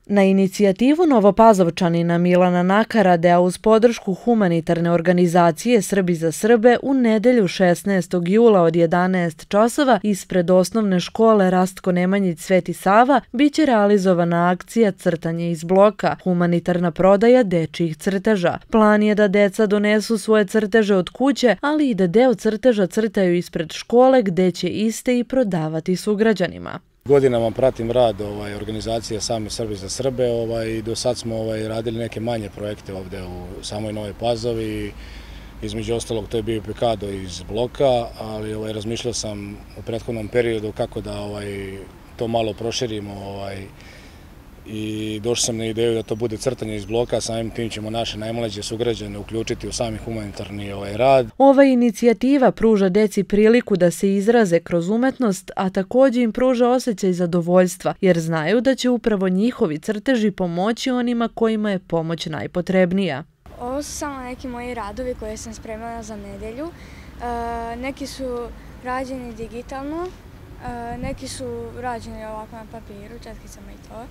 Na inicijativu Novopazovčanina Milana Nakarade, a uz podršku humanitarne organizacije Srbi za Srbe, u nedelju 16. jula od 11 časova ispred osnovne škole Rastko Nemanjić Sveti Sava biće realizovana akcija Crtanje iz bloka, humanitarna prodaja dečjih crteža. Plan je da deca donesu svoje crteže od kuće, ali i da deo crteža crtaju ispred škole gde će iste i prodavati sugrađanima. Godinama pratim rad organizacije Sami Srbi za Srbe i do sad smo radili neke manje projekte ovde u samoj Novoj Pazovi. Između ostalog to je bio Pikado iz bloka, ali razmišljao sam u prethodnom periodu kako da to malo proširimo i došao sam na ideju da to bude crtanje iz bloka, samim tim ćemo naše najmlađe sugrađane uključiti u sami humanitarni rad. Ova inicijativa pruža deci priliku da se izraze kroz umetnost, a također im pruža osjećaj zadovoljstva, jer znaju da će upravo njihovi crteži pomoći onima kojima je pomoć najpotrebnija. Ovo su samo neki moji radovi koje sam spremala za nedelju. Neki su rađeni digitalno, neki su rađeni ovako na papiru, četkicama i to.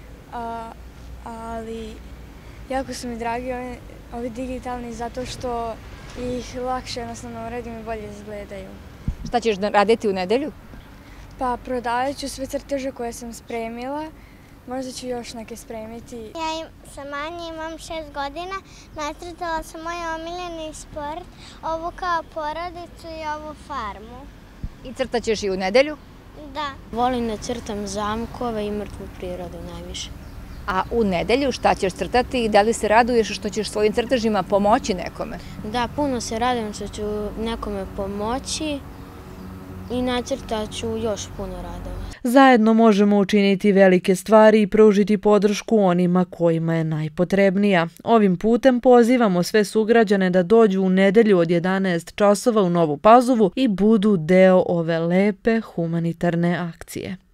Ali jako su mi dragi ovi digitalni zato što ih lakše jednostavno uradim i bolje izgledaju. Šta ćeš raditi u nedelju? Pa prodavat ću sve crteže koje sam spremila, možda ću još neke spremiti. Ja sam Anja, imam 6 godina, nacrtala sam moj omiljeni sport, ovu kao porodicu i ovu farmu. I crtat ćeš i u nedelju? Da. Volim da crtam zamkove i mrtvu prirodu najviše. A u nedelju šta ćeš crtati i da li se raduješ što ćeš svojim crtežima pomoći nekome? Da, puno se radujem što ću nekome pomoći i nacrtat ću još puno radova. Zajedno možemo učiniti velike stvari i pružiti podršku onima kojima je najpotrebnija. Ovim putem pozivamo sve sugrađane da dođu u nedelju od 11 časova u Novu Pazovu i budu deo ove lepe humanitarne akcije.